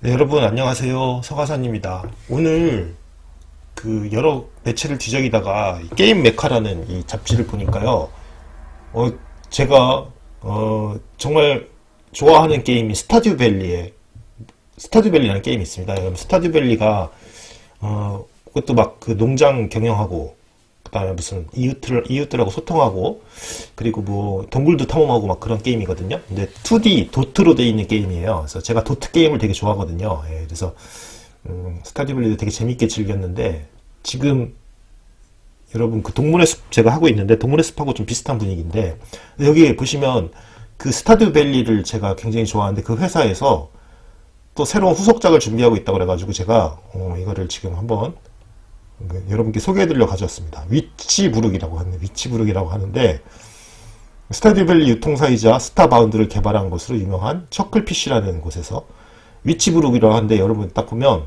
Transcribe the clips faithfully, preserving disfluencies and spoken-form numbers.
네, 여러분 안녕하세요. 서가산입니다. 오늘 그 여러 매체를 뒤적이다가 이 게임 메카라는 이 잡지를 보니까요. 어, 제가 어, 정말 좋아하는 게임이 스타듀 밸리의 스타듀 밸리라는 게임이 있습니다. 여러분 스타듀 밸리가 어, 그것도 막 그 농장 경영하고 그다음에 무슨 이웃들 이웃들하고 소통하고 그리고 뭐 동굴도 탐험하고 막 그런 게임이거든요. 근데 투디 도트로 되어 있는 게임이에요. 그래서 제가 도트 게임을 되게 좋아하거든요. 예, 그래서 음, 스타듀 밸리도 되게 재밌게 즐겼는데 지금 여러분 그 동물의 숲 제가 하고 있는데 동물의 숲하고 좀 비슷한 분위기인데 여기 보시면 그 스타듀 밸리를 제가 굉장히 좋아하는데 그 회사에서 또 새로운 후속작을 준비하고 있다고 그래가지고 제가 어, 이거를 지금 한번 여러분께 소개해드리려 가져왔습니다. 위치부룩이라고 하는 위치부룩이라고 하는데 스타듀 밸리 유통사이자 스타바운드를 개발한 것으로 유명한 척클피쉬라는 곳에서 위치부룩이라고 하는데 여러분 딱 보면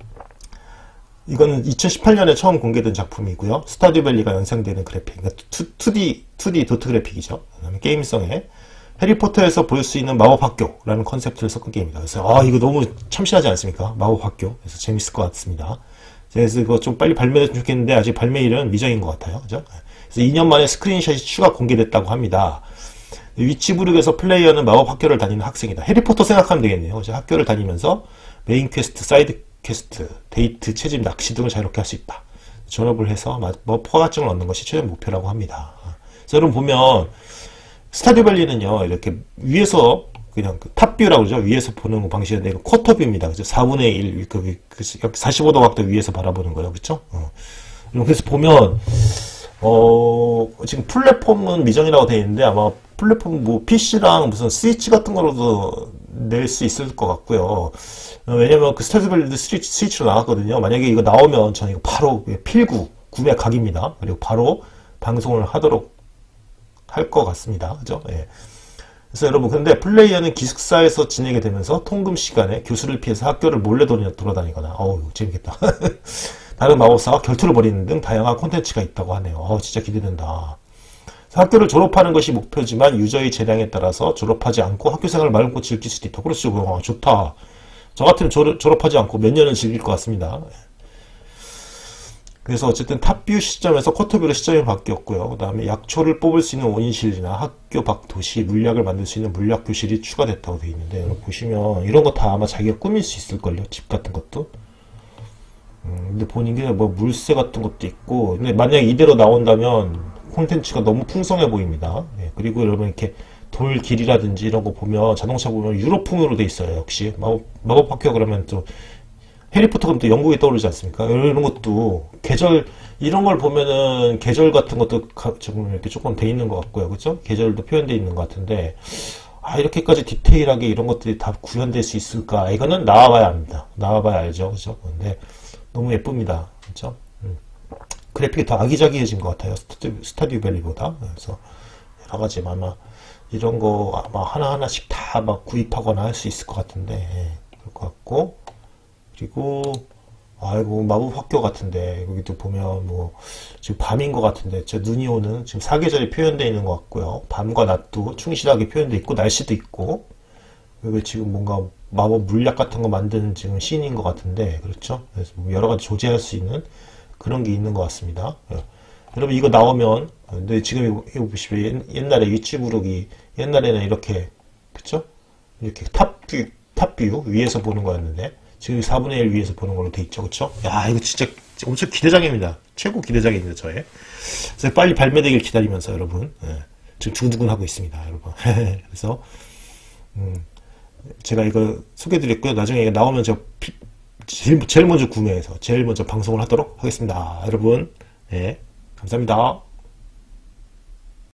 이거는 이천십팔 년에 처음 공개된 작품이고요. 스타듀 밸리가 연상되는 그래픽, 그러니까 투 디 투 디 도트 그래픽이죠. 그다음에 게임성에 해리포터에서 볼 수 있는 마법학교라는 컨셉트를 섞은 게임입니다. 그래서 아 이거 너무 참신하지 않습니까? 마법학교. 그래서 재밌을 것 같습니다. 그래서 이거 좀 빨리 발매했으면 좋겠는데 아직 발매일은 미정인 것 같아요. 그죠? 그래서 이 년 만에 스크린샷이 추가 공개됐다고 합니다. 위치부룩에서 플레이어는 마법학교를 다니는 학생이다. 해리포터 생각하면 되겠네요. 그죠? 학교를 다니면서 메인 퀘스트, 사이드 퀘스트, 데이트, 채집, 낚시 등을 자유롭게 할 수 있다. 졸업을 해서 뭐 포화증을 얻는 것이 최종 목표라고 합니다. 그래서 여러분 보면 스타듀 밸리는요 이렇게 위에서 그냥 그 탑뷰라고 그러죠. 위에서 보는 방식인데 이거 쿼터뷰입니다. 그죠? 사분의 일, 그, 그, 사십오 도 각도 위에서 바라보는 거예요. 그렇죠? 어. 그래서 보면 어, 지금 플랫폼은 미정이라고 되어 있는데 아마 플랫폼 뭐 피씨랑 무슨 스위치 같은 거로도 낼 수 있을 것 같고요. 어, 왜냐면 그 스타듀 밸리도 스위치, 스위치로 나왔거든요. 만약에 이거 나오면 저는 이거 바로 필구 구매 각입니다. 그리고 바로 방송을 하도록 할 것 같습니다. 그죠? 예. 그래서 여러분 근데 플레이어는 기숙사에서 지내게 되면서 통금 시간에 교수를 피해서 학교를 몰래 돌아다니거나 어우 재밌겠다. 다른 마법사와 결투를 벌이는 등 다양한 콘텐츠가 있다고 하네요. 어 진짜 기대된다. 학교를 졸업하는 것이 목표지만 유저의 재량에 따라서 졸업하지 않고 학교 생활을 마음껏 즐길 수도 있다. 그렇죠. 어, 좋다. 저 같으면 졸업, 졸업하지 않고 몇 년을 즐길 것 같습니다. 그래서 어쨌든 탑뷰 시점에서 쿼터뷰로 시점이 바뀌었고요. 그 다음에 약초를 뽑을 수 있는 온실이나 학교 밖 도시, 물약을 만들 수 있는 물약 교실이 추가됐다고 되어 있는데 여러분 보시면 이런 거 다 아마 자기가 꾸밀 수 있을걸요. 집 같은 것도. 음, 근데 보는 게 뭐 물새 같은 것도 있고 근데 만약에 이대로 나온다면 콘텐츠가 너무 풍성해 보입니다. 네, 그리고 여러분 이렇게 돌 길이라든지 이런 거 보면 자동차 보면 유럽풍으로 돼 있어요. 역시 마법, 마법학교 그러면 또 해리포터 그럼 또 영국이 떠오르지 않습니까? 이런 것도 계절 이런 걸 보면은 계절 같은 것도 조금 이렇게 조금 돼 있는 것 같고요, 그렇죠? 계절도 표현돼 있는 것 같은데 아 이렇게까지 디테일하게 이런 것들이 다 구현될 수 있을까? 이거는 나와봐야 합니다. 나와봐야 알죠, 그렇죠? 근데 너무 예쁩니다, 그렇죠? 음. 그래픽이 더 아기자기해진 것 같아요, 스타듀, 스타듀 밸리보다. 그래서 여러 가지 아마 이런 거 아마 하나 하나씩 다 막 구입하거나 할 수 있을 것 같은데 예, 그럴 것 같고. 그리고 아이고 마법 학교 같은데 여기도 보면 뭐 지금 밤인 것 같은데 저 눈이 오는 지금 사계절이 표현되어 있는 것 같고요. 밤과 낮도 충실하게 표현되어 있고 날씨도 있고 그리고 지금 뭔가 마법 물약 같은 거 만드는 지금 씬인 것 같은데 그렇죠? 그래서 뭐 여러 가지 조제할 수 있는 그런 게 있는 것 같습니다. 예. 여러분 이거 나오면 근데 지금 이거 보시면 옛날에 위치부룩이 옛날에는 이렇게 그렇죠? 이렇게 탑뷰 탑뷰 위에서 보는 거였는데. 지금 사분의 일 위에서 보는 걸로 돼 있죠, 그쵸? 야, 이거 진짜 엄청 기대작입니다. 최고 기대작입니다, 저의. 그래서 빨리 발매되길 기다리면서 여러분, 예, 지금 두근두근 하고 있습니다, 여러분. 그래서, 음, 제가 이거 소개해드렸고요. 나중에 이거 나오면 저 피, 제일, 제일 먼저 구매해서 제일 먼저 방송을 하도록 하겠습니다. 여러분, 예, 감사합니다.